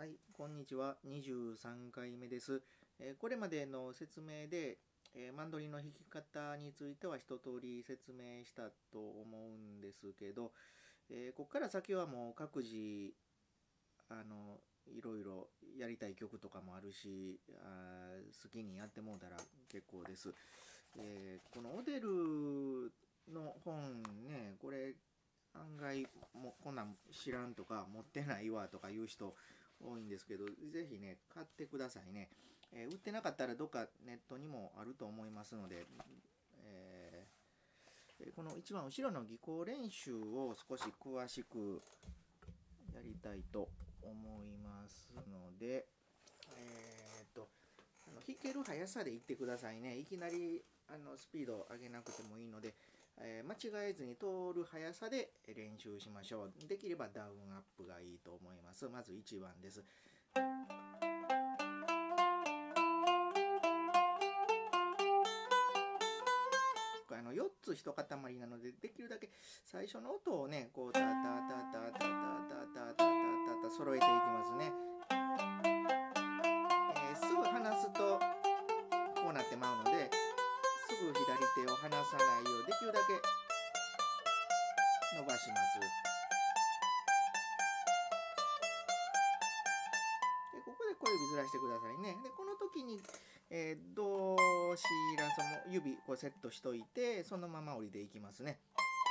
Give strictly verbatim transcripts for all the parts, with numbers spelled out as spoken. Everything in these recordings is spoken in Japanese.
はい、こんにちは。にじゅうさんかいめです。えーこれまでの説明で、えーマンドリンの弾き方については一通り説明したと思うんですけど、えーここから先はもう各自あのいろいろやりたい曲とかもあるし、あー好きにやってもうたら結構です。えーこのオデルの本ね、これ案外もうこんなん知らんとか持ってないわとかいう人多いんですけど、ぜひね買ってくださいね。えー売ってなかったらどっかネットにもあると思いますので、えーこの一番後ろの技巧練習を少し詳しくやりたいと思いますので、えー、っとあの弾ける速さでいってくださいね。いきなりあのスピードを上げなくてもいいので、えー間違えずに通る速さで練習しましょう。できればダウンアップがいいと思います。まずいちばんです。あのよっつ一塊なので、できるだけ最初の音をね、こうタタタタタタタタタタタタタ揃えていきますね。えーすぐ離すとこうなってまうので、すぐ左手を離さないようできるだけ伸ばします。でここで小指ずらしてくださいね。でこの時に、えー、ドシラソも指こうセットしといて、そのまま降りていきますね。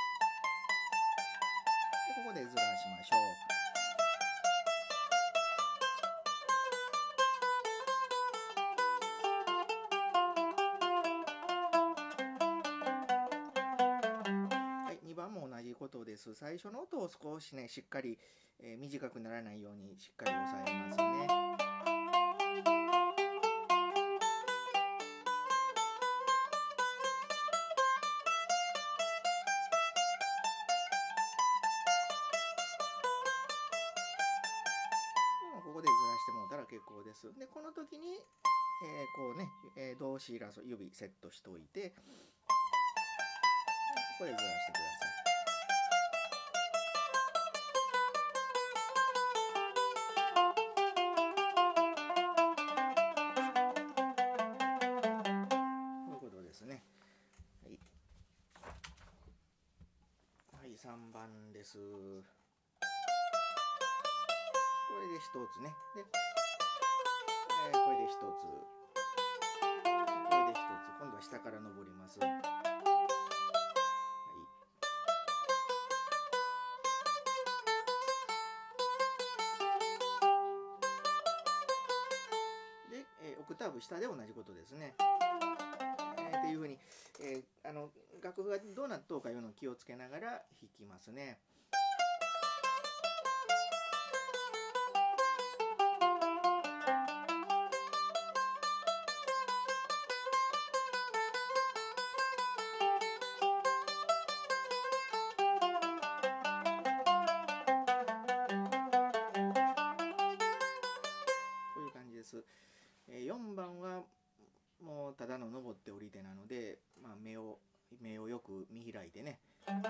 でここでずらしましょう。にばんも同じことです。最初の音を少しねしっかり、えー短くならないようにしっかり押さえますね。ここでずらしてもらったら結構です。でこの時に、えーこうね、えー、ドシラソ指セットしといて、ここでずらしてください。こういうことですね。はい、はい、さんばんです。これでひとつね。で、えーこれでひとつ。これでひとつ。今度は下から登ります。はい。で、えーオクターブ下で同じことですね。えー、っていうふうに、えー、あの楽譜がどうなっとうかいうのを気をつけながら弾きますね。こういう感じです。えー、よんばんはもうただの登って降りてなので、まあ、目を目をよく見開いてね。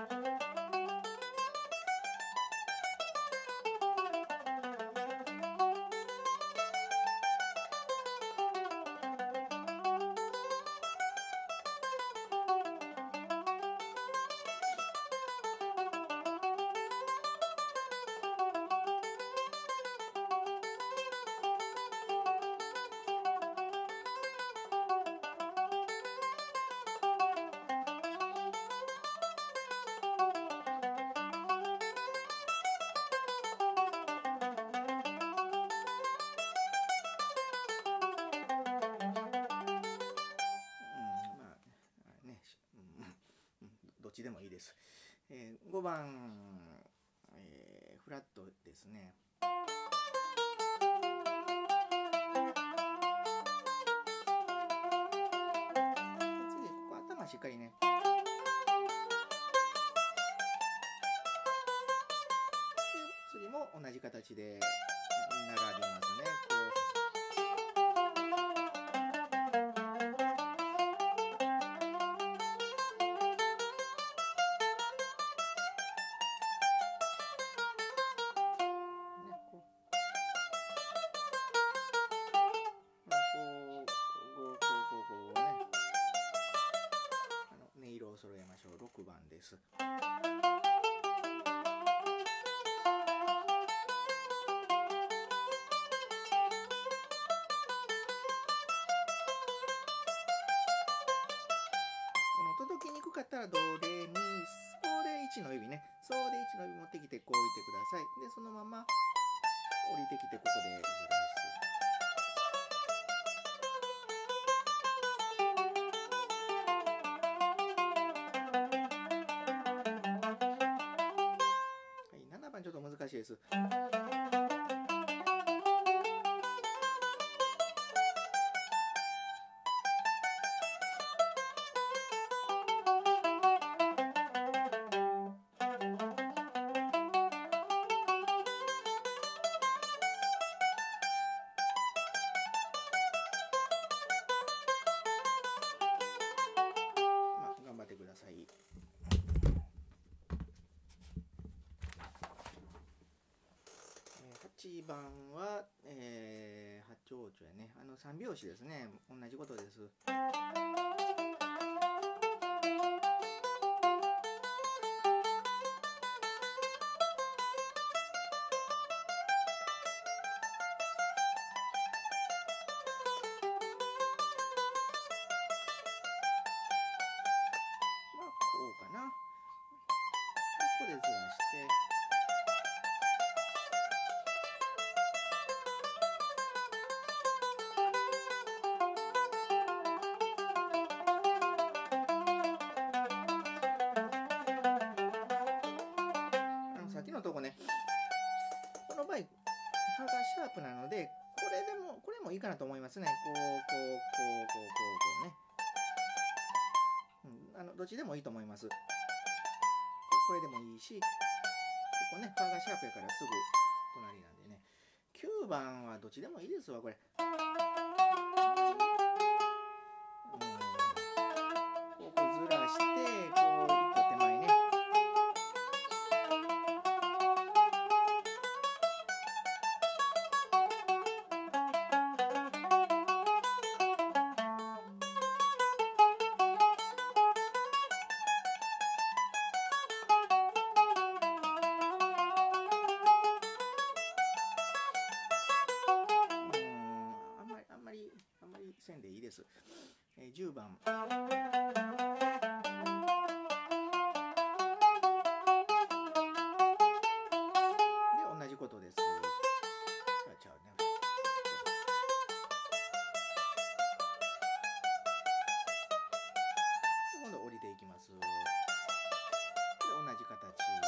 どっちでもいいです。えー、ごばん、えー、フラットですね。次ここ頭しっかりね。で次も同じ形で並びますね。こうです。届きにくかったらドレミソでいちの指ね、ソでいちの指持ってきてこう置いてください。でそのまま降りてきてここでずらす。はい、ななばんちょっと難しいです。はちばんは、えー、八丁調やね。あの三拍子ですね。同じことです。まあこうかな。ここでずらして。とこね、この場合歯がシャープなので、これでもこれもいいかなと思いますね。こうこうこうこうこうこうね、うん、あのどっちでもいいと思います。これでもいいし、ここね歯がシャープやからすぐ隣なんでね。きゅうばんはどっちでもいいですわこれ。うん、ここずらしてこう一個手前ね。線でいいです。えー、じゅうばん。で同じことです。あ、ちゃうね。今度降りていきます。で同じ形。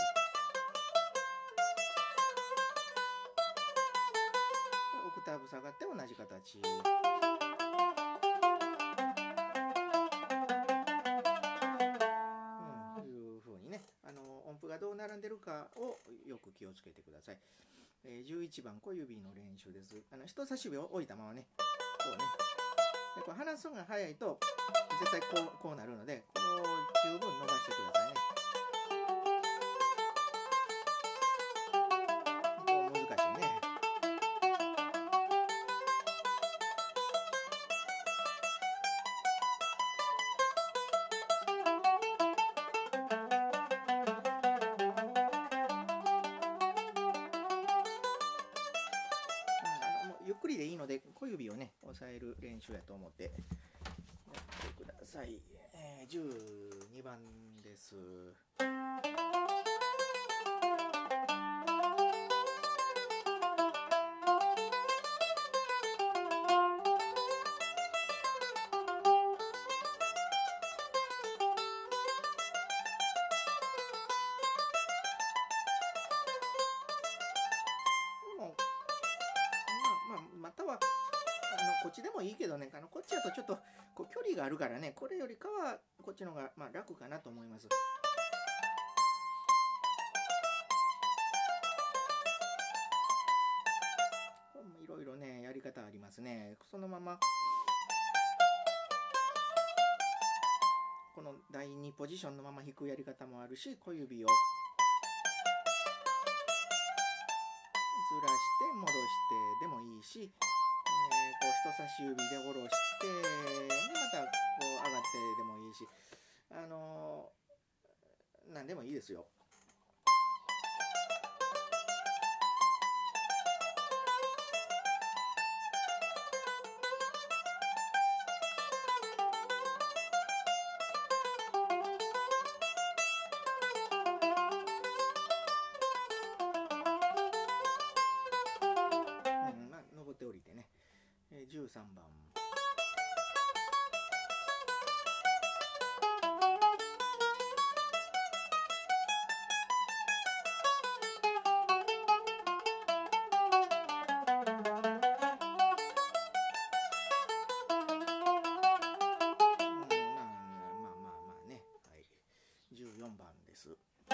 オクターブ下がって同じ形。音符がどう並んでるかをよく気をつけてください。えー、じゅういちばん小指の練習です。あの人差し指を置いたままね、こうね。でこれ離すのが早いと絶対こうこうなるので、こう十分伸ばしてくださいね。こう難しいね。ゆっくりでいいので小指をね押さえる練習やと思ってやってください。えー、じゅうにばんです。またはあのこっちでもいいけどね、あのこっちだとちょっとこう距離があるからね、これよりかはこっちの方がまあ楽かなと思います。いろいろねやり方ありますね。そのままこのだいにポジションのまま弾くやり方もあるし、小指をずらして戻してでもいいし、えー、こう人差し指で下ろしてでまたこう上がってでもいいし、あの何でもいいですよ。うん、まあ、登って降りてね、えー、じゅうさんばん。じゅうよんばんです。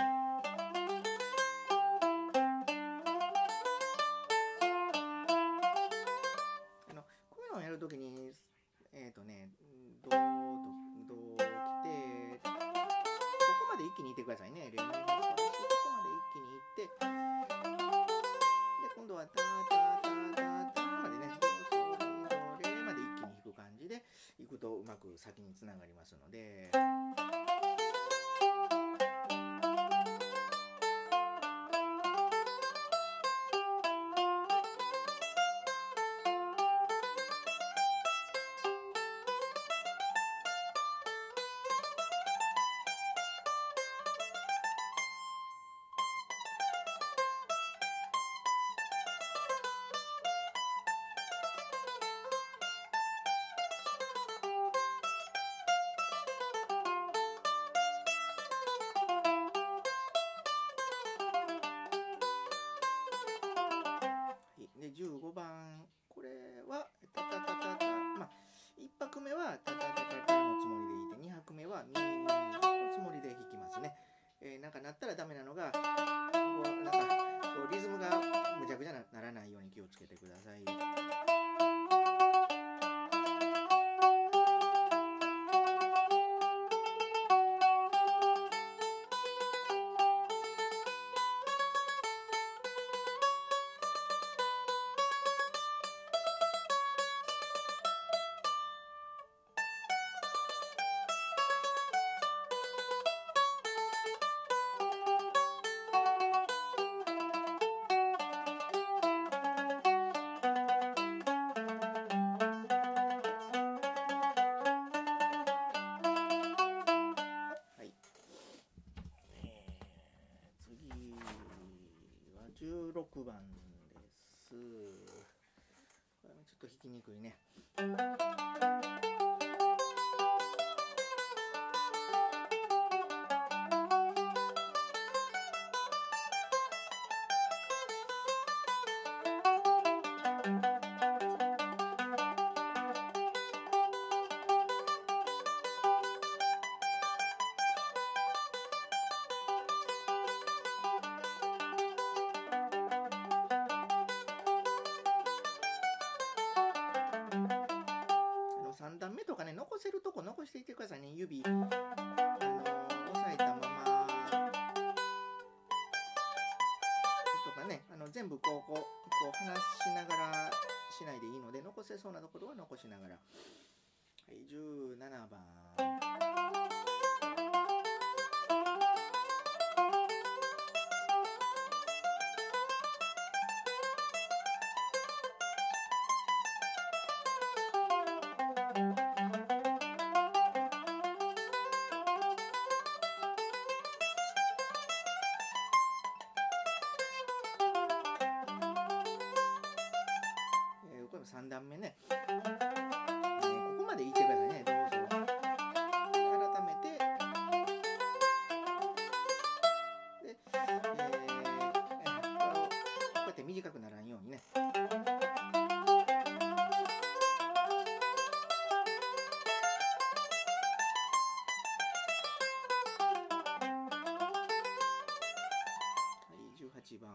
あのこういうのをやるときにえっ、ー、とねドーとドー来てここまで一気にいってくださいね。レミファソラシここまで一気にいってで今度はタタタタタまでねドソリドレまで一気に弾く感じでいくとうまく先につながりますので。でじゅうごばんこれはタタタタタまあいっぱくめはタタタタタのつもりでいいでにはくめはミーのつもりで弾きますね。えー、なんかなったらダメなのがこうなんかこうリズムがむちゃくちゃならないように気をつけてください。じゅうろくばんです。これもちょっと弾きにくいね。さんだんめとかね、残せるとこ残していってくださいね。指、あのー、押さえたままとかね、あの全部こうこうこう離しながらしないでいいので、残せそうなところは残しながら。はい、じゅうななばん。さんだんめね、えー、ここまでいってくださいね。どうぞ改めてで、えー、こうやって短くならんようにね。はい、じゅうはちばん。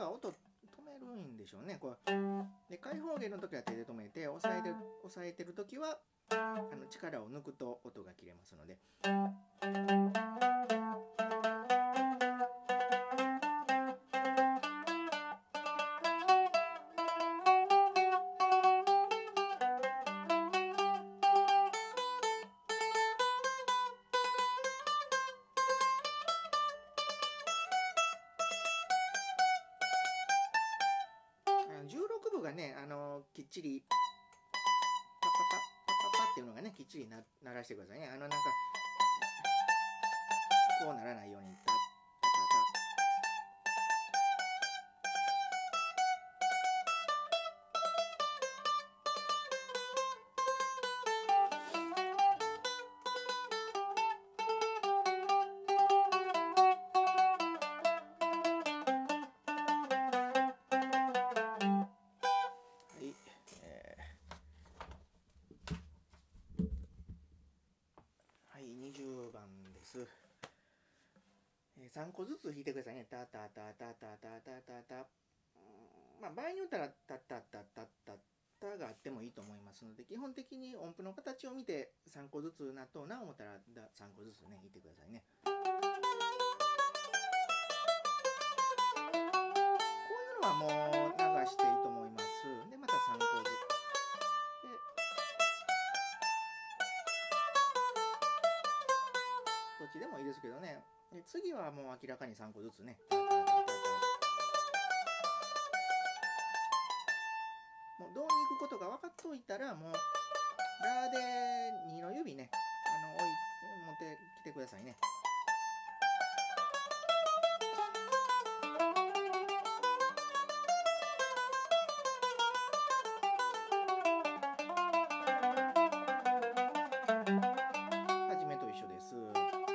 は音止めるんでしょうね。こうで開放弦の時は手で止めて、押さえてる押さえてる時はあの力を抜くと音が切れますので。じゅうろくぶがね、あのきっちりパッパッパッパッパッパッっていうのがね、きっちりな鳴らしてくださいね。あのなんかこうならないようにタッタタにじゅうばんです。さんこずつ弾いてくださいね。タタタタタタタタタ。まあ場合によったらタタタタタタがあってもいいと思いますので、基本的に音符の形を見てさんこずつなっとうな思ったらさんこずつね弾いてくださいね。こういうのはもう流していいと思います。でまたさんこずつ。どっちでもいいですけどね。で次はもう明らかにさんこずつね。もうどうに行くことが分かっといたら、もうラでにの指ね、あの置い持ってきてくださいね。初めと一緒です。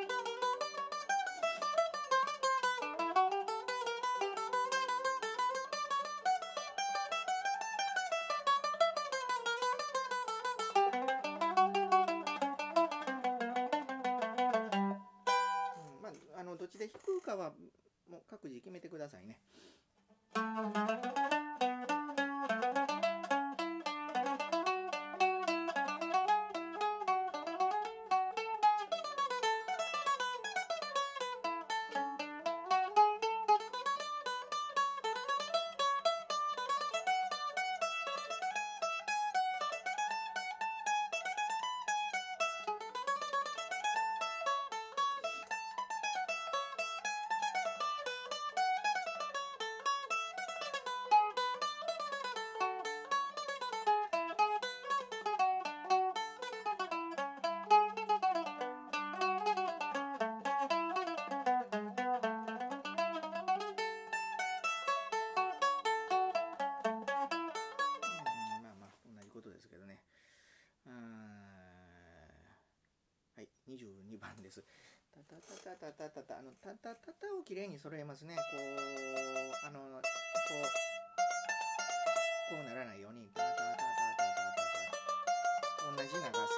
どっちで弾くかはもう各自決めてくださいね。にじゅうにばんです。タタタタタタタタ、あのタタタタをきれいに揃えますね。こうあのこうこうならないようにタタタタタタタタ同じ長さ。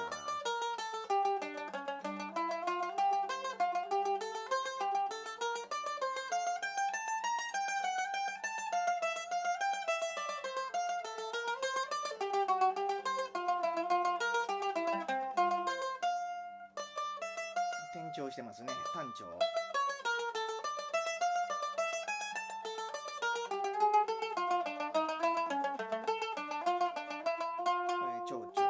転調してますね。単調。これ長調。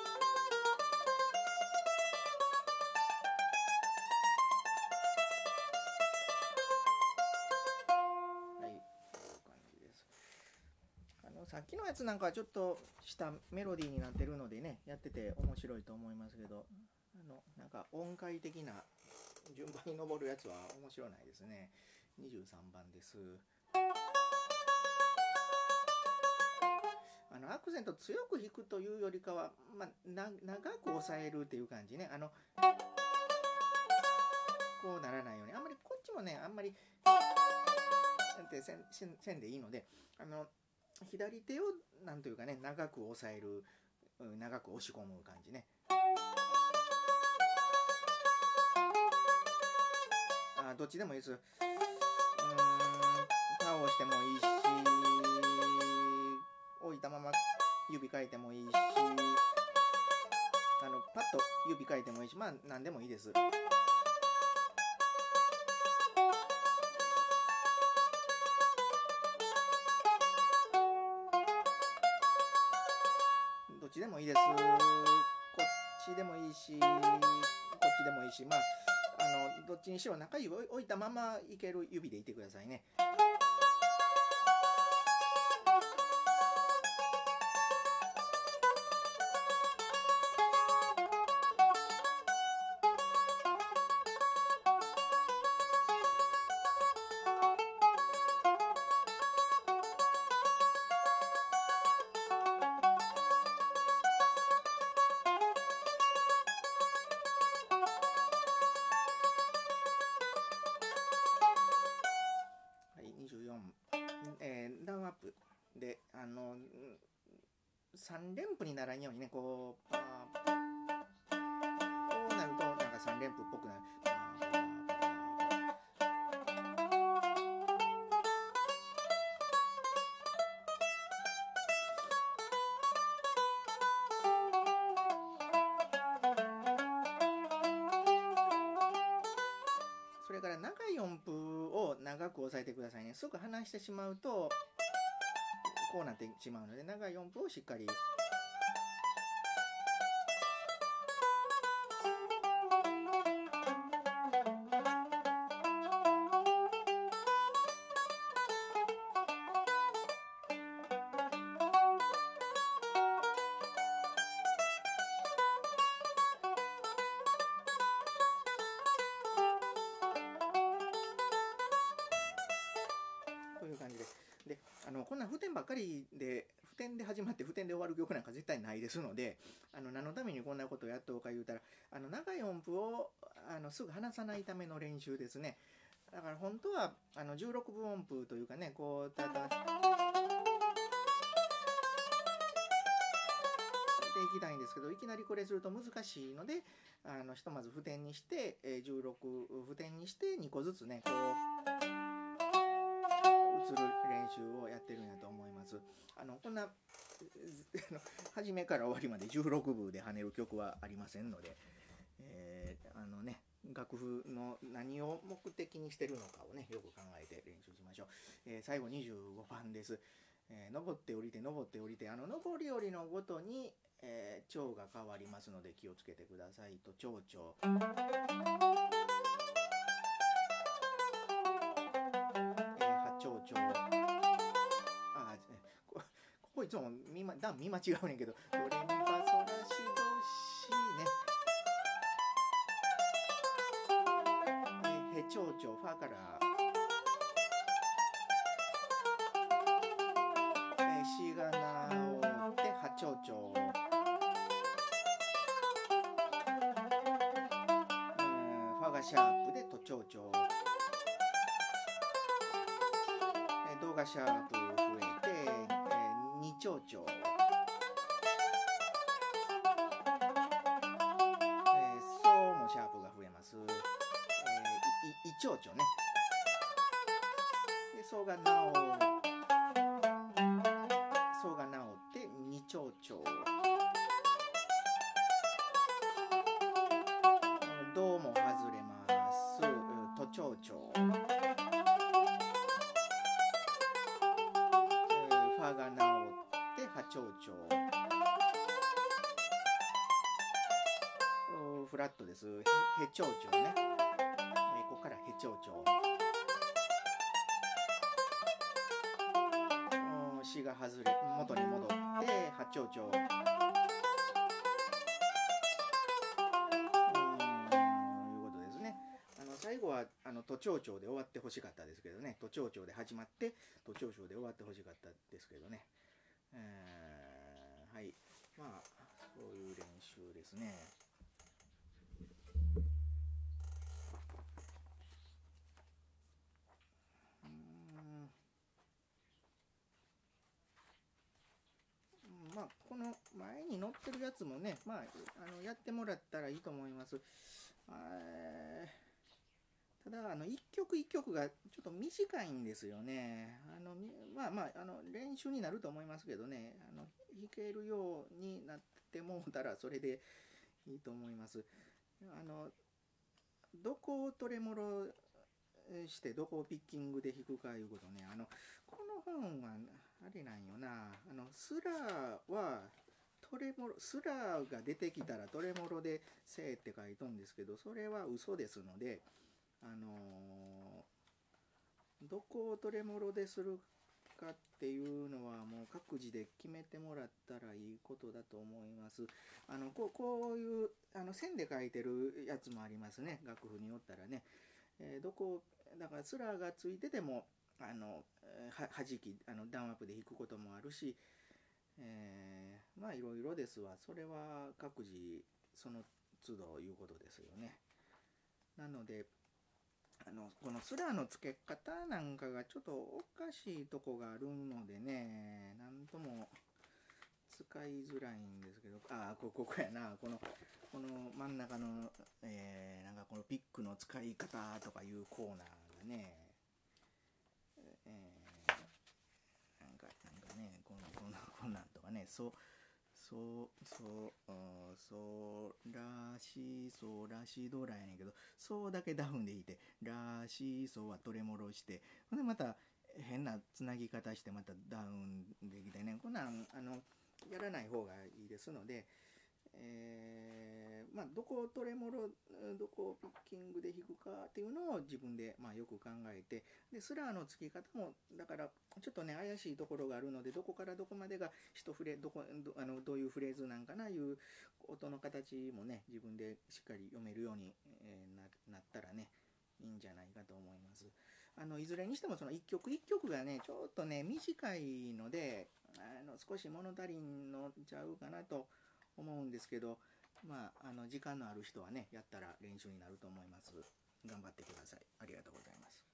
はい、こういう感じです。あのさっきのやつなんかはちょっとしたメロディーになってるのでね、やってて面白いと思いますけど。あのなんか音階的な順番に登るやつは面白ないですね。にじゅうさんばんです。あのアクセント強く弾くというよりかは、まあ、な長く押さえるっていう感じね。あのこうならないように、あんまりこっちもね、あんまりってせんせんでいいので、あの左手をなんというかね、長く押さえる、長く押し込む感じね。あ、どっちでもいいです。うーん、倒してもいいし。 置いたまま指変えてもいいし、あのパッと指変えてもいいし、まあ何でもいいです。どっちでもいいです。こっちでもいいし、こっちでもいいし、まあ、あのどっちにしろ中指置いたままいける指でいてくださいね。で、あのさん連符にならんようにね、こうパーこうなるとなんかさん連符っぽくなる。それから長い音符を長く押さえてくださいね。すぐ離してしまうとこうなってしまうので、長い音符をしっかり。こういう感じです。で、あのこんな譜点ばっかりで譜点で始まって譜点で終わる曲なんか絶対ないですので、あの何のためにこんなことをやっとうか言うたら、あの長い音符をあのすぐ離さないための練習ですね。だから本当はあのじゅうろくぶ音符というかね、こうたたっていきたいんですけど、いきなりこれすると難しいので、あのひとまず譜点にして、えー、じゅうろく譜点にしてにこずつね、こうする練習をやってるんやと思います。あのこんな初めから終わりまでじゅうろくぶで跳ねる曲はありませんので、えー、あのね、楽譜の何を目的にしてるのかをねよく考えて練習しましょう。えー、最後にじゅうごばんです。えー、登って降りて登って降りて、あの登り降りのごとに、えー、調が変わりますので気をつけてくださいと。長調、えー、八長調、あこここいつも見、ま、段見間違うねんけど、ドレミファソラシドシね、えー、へ長調ファから、えー、シがなおって八長調、ファがシャープで都長調、えー、ドがシャープ増えて、えー、二長調、えー、ソもシャープが増えます。えー、いい長調ね。でソがなおソがなおって二長調、ドも外れます。都長調、えー、ファがなおって八長調、フラットです。へ長調ね、えー、ここからへ長調、しが外れ元に戻って八長調、最後はあの都庁長で終わってほしかったですけどね。都庁長で始まって都庁長で終わってほしかったですけどね。えー、はい、まあそういう練習ですね。うーん、まあこの前に載ってるやつもね、まああのやってもらったらいいと思います。 ただあの一曲一曲がちょっと短いんですよね。あのまあまああの練習になると思いますけどね、あの弾けるようになってもうたらそれでいいと思います。あのどこをトレモロしてどこをピッキングで弾くかいうことね。あのこの本はあれなんよな、あのスラーはトレモロスラーが出てきたらトレモロでせえって書いとんですけど、それは嘘ですので、あのー、どこをトレモロでするかっていうのはもう各自で決めてもらったらいいことだと思います。あのこうこういうあの線で書いてるやつもありますね、楽譜によったらね。えー、どこだからスラーがついててもあのは弾きあのダウンアップで弾くこともあるし、えー、まあいろいろですわ。それは各自その都度いうことですよね。なのであのこのスラーの付け方なんかがちょっとおかしいとこがあるのでね、なんとも使いづらいんですけど、ああここやな、このこの真ん中の、えー、なんかこのピックの使い方とかいうコーナーがね、えー、なんかなんかね、このこんなこんなんとかね、そうそうそうそうらしそうらしどらやねんけど、そうだけダウンで弾いて、らしそうはトレモロして、ほんでまた変なつなぎ方してまたダウンできてね、こんなんあのやらない方がいいですので、えー、まあどこをトレモロどこをピッキングで弾くかっていうのを自分で、まあ、よく考えて、でスラーの付き方もだからちょっとね怪しいところがあるので、どこからどこまでが一フレどこ ど, あのどういうフレーズなんかないう音の形もね自分でしっかり読めるように、えー、な, なったらねいいんじゃないかと思います。あのいずれにしてもその一曲一曲がねちょっとね短いので、あの少し物足りんのちゃうかなと思うんですけど、まあ、あの時間のある人はねやったら練習になると思います。頑張ってください。ありがとうございます。